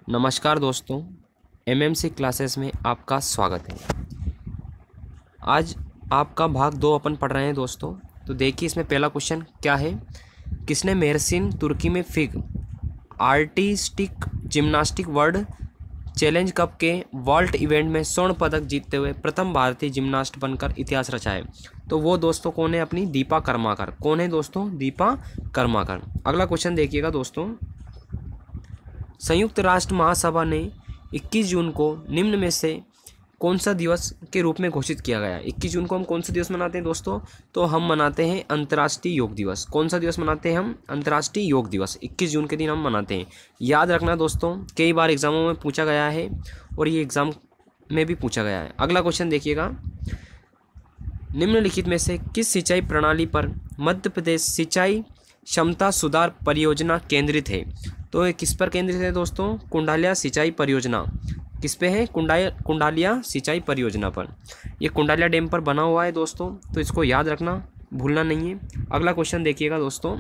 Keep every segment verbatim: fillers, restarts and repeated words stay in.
नमस्कार दोस्तों, MMC classes में आपका स्वागत है। आज आपका भाग दो अपन पढ़ रहे हैं दोस्तों। तो देखिए इसमें पहला क्वेश्चन क्या है। किसने मेहरसिन तुर्की में FIG artistic gymnastics world challenge cup के वॉल्ट इवेंट में स्वर्ण पदक जीतते हुए प्रथम भारतीय जिम्नास्ट बनकर इतिहास रचा है? तो वो दोस्तों कौन है? अपनी दीपा कर्माकर। कौन है दोस्तों? दीपा कर्माकर। अगला क्वेश्चन देखिएगा दोस्तों। संयुक्त राष्ट्र महासभा ने इक्कीस जून को निम्न में से कौन सा दिवस के रूप में घोषित किया गया है? इक्कीस जून को हम कौन सा दिवस मनाते हैं दोस्तों? तो हम मनाते हैं अंतर्राष्ट्रीय योग दिवस। कौन सा दिवस मनाते हैं हम? अंतर्राष्ट्रीय योग दिवस। इक्कीस जून के दिन हम मनाते हैं। याद रखना दोस्तों, कई बार एग्जामों में पूछा गया है और ये एग्जाम में भी पूछा गया है। अगला क्वेश्चन देखिएगा। निम्नलिखित में से किस सिंचाई प्रणाली पर मध्य प्रदेश सिंचाई क्षमता सुधार परियोजना केंद्रित है? तो ये किस पर केंद्रित है दोस्तों? कुंडालिया सिंचाई परियोजना। किस पे है? कुंडाया कुंडालिया सिंचाई परियोजना पर। ये कुंडालिया डैम पर बना हुआ है दोस्तों, तो इसको याद रखना, भूलना नहीं है। अगला क्वेश्चन देखिएगा दोस्तों।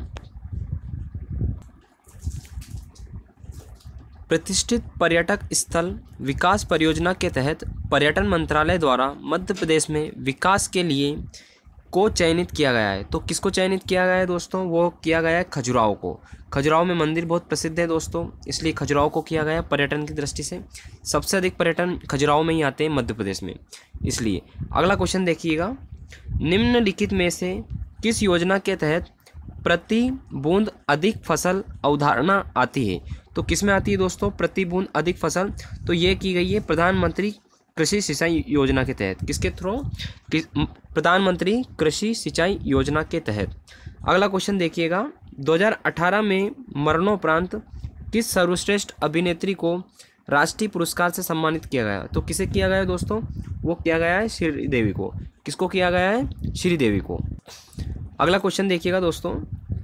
प्रतिष्ठित पर्यटक स्थल विकास परियोजना के तहत पर्यटन मंत्रालय द्वारा मध्य प्रदेश में विकास के लिए को चयनित किया गया है। तो किसको चयनित किया गया है दोस्तों? वो किया गया है खजुराहो को। खजुराहो में मंदिर बहुत प्रसिद्ध है दोस्तों, इसलिए खजुराहो को किया गया है पर्यटन की दृष्टि से। सबसे अधिक पर्यटन खजुराहो में ही आते हैं मध्य प्रदेश में, इसलिए। अगला क्वेश्चन देखिएगा। निम्नलिखित में से किस योजना के तहत प्रति बूंद अधिक फसल अवधारणा आती है? तो किस में आती है दोस्तों प्रति बूंद अधिक फसल? तो ये की गई है प्रधानमंत्री कृषि सिंचाई योजना के तहत। किसके थ्रू? प्रधानमंत्री कृषि सिंचाई योजना के तहत। अगला क्वेश्चन देखिएगा। दो हज़ार अठारह में मरणोपरांत किस सर्वश्रेष्ठ अभिनेत्री को राष्ट्रीय पुरस्कार से सम्मानित किया गया? तो किसे किया गया है दोस्तों? वो किया गया है श्रीदेवी को। किसको किया गया है? श्रीदेवी को। अगला क्वेश्चन देखिएगा दोस्तों।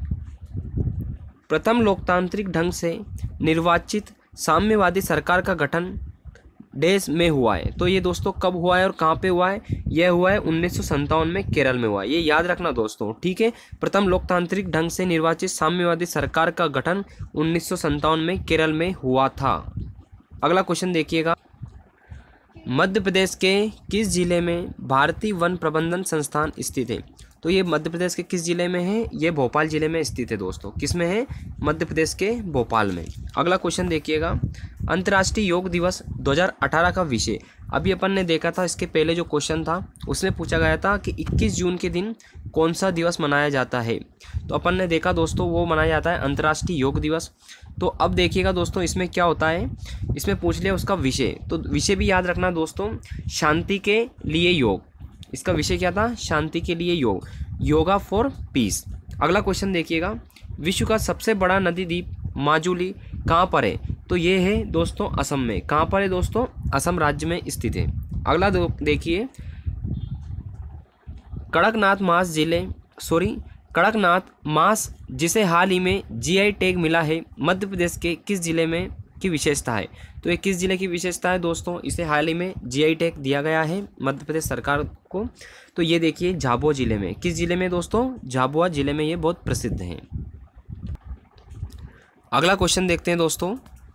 प्रथम लोकतांत्रिक ढंग से निर्वाचित साम्यवादी सरकार का गठन देश में हुआ है? तो ये दोस्तों कब हुआ है और कहाँ पे हुआ है? यह हुआ है उन्नीस सौ सत्तावन में केरल में हुआ है। ये याद रखना दोस्तों, ठीक है। प्रथम लोकतांत्रिक ढंग से निर्वाचित साम्यवादी सरकार का गठन उन्नीस सौ सत्तावन में केरल में हुआ था। अगला क्वेश्चन देखिएगा। मध्य प्रदेश के किस जिले में भारतीय वन प्रबंधन संस्थान स्थित है? तो ये मध्य प्रदेश के किस जिले में है? ये भोपाल जिले में स्थित है दोस्तों। किस में है? मध्य प्रदेश के भोपाल में। अगला क्वेश्चन देखिएगा। अंतर्राष्ट्रीय योग दिवस दो हज़ार अठारह का विषय। अभी अपन ने देखा था, इसके पहले जो क्वेश्चन था उसमें पूछा गया था कि इक्कीस जून के दिन कौन सा दिवस मनाया जाता है? तो अपन ने देखा दोस्तों वो मनाया जाता है अंतर्राष्ट्रीय योग दिवस। तो अब देखिएगा दोस्तों इसमें क्या होता है। इसमें पूछ लिया उसका विषय, तो विषय भी याद रखना दोस्तों, शांति के लिए योग। इसका विषय क्या था? शांति के लिए योग, योगा फॉर पीस। अगला क्वेश्चन देखिएगा। विश्व का सबसे बड़ा नदी द्वीप माजुली कहाँ पर है? तो ये है दोस्तों असम में। कहाँ पर है दोस्तों? असम राज्य में स्थित है। अगला देखिए। कड़कनाथ मांस जिले सॉरी कड़कनाथ मांस जिसे हाल ही में जीआई टैग मिला है, मध्य प्रदेश के किस जिले में की विशेषता है? तो ये किस जिले की विशेषता है दोस्तों? इसे हाल ही में जीआई टैग दिया गया है मध्य प्रदेश सरकार को। तो ये देखिए झाबुआ जिले में। किस जिले में दोस्तों? झाबुआ जिले में ये बहुत प्रसिद्ध है। अगला क्वेश्चन देखते हैं दोस्तों।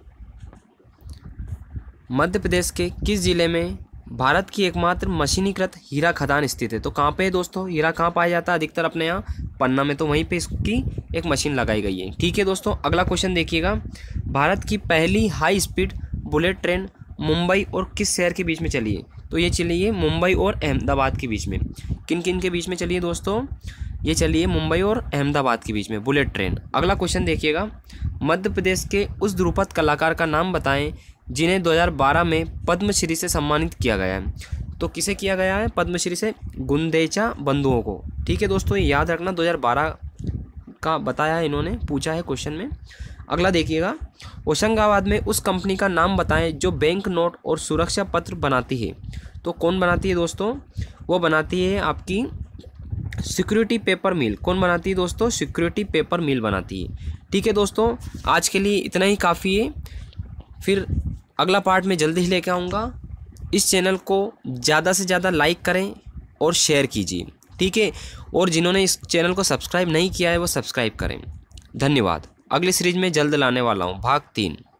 मध्य प्रदेश के किस जिले में भारत की एकमात्र मशीनीकृत हीरा खदान स्थित है? तो कहाँ पे है दोस्तों? हीरा कहाँ पाया जाता है अधिकतर? अपने यहाँ पन्ना में। तो वहीं पे इसकी एक मशीन लगाई गई है, ठीक है दोस्तों। अगला क्वेश्चन देखिएगा। भारत की पहली high speed bullet train Mumbai और किस शहर के बीच में चली है? तो ये चली है मुंबई और अहमदाबाद के बीच में। किन किन के बीच में चली है दोस्तों? ये चली है मुंबई और अहमदाबाद के बीच में बुलेट ट्रेन। अगला क्वेश्चन देखिएगा। मध्य प्रदेश के उस ध्रुपद कलाकार का नाम बताएं जिन्हें दो हज़ार बारह में पद्मश्री से सम्मानित किया गया है। तो किसे किया गया है पद्मश्री से? गुंदेचा बंधुओं को, ठीक है दोस्तों। ये याद रखना, दो हज़ार बारह का बताया है इन्होंने, पूछा है क्वेश्चन में। अगला देखिएगा। होशंगाबाद में उस कंपनी का नाम बताएं जो बैंक नोट और सुरक्षा पत्र बनाती है। तो कौन बनाती है दोस्तों? वो बनाती है आपकी सिक्योरिटी पेपर मिल। कौन बनाती है दोस्तों? सिक्योरिटी पेपर मिल बनाती है, ठीक है दोस्तों। आज के लिए इतना ही काफ़ी है। फिर अगला पार्ट में जल्दी ही लेके आऊँगा। इस चैनल को ज़्यादा से ज़्यादा लाइक करें और शेयर कीजिए, ठीक है। और जिन्होंने इस चैनल को सब्सक्राइब नहीं किया है वो सब्सक्राइब करें। धन्यवाद। अगली सीरीज में जल्द लाने वाला हूँ, भाग तीन।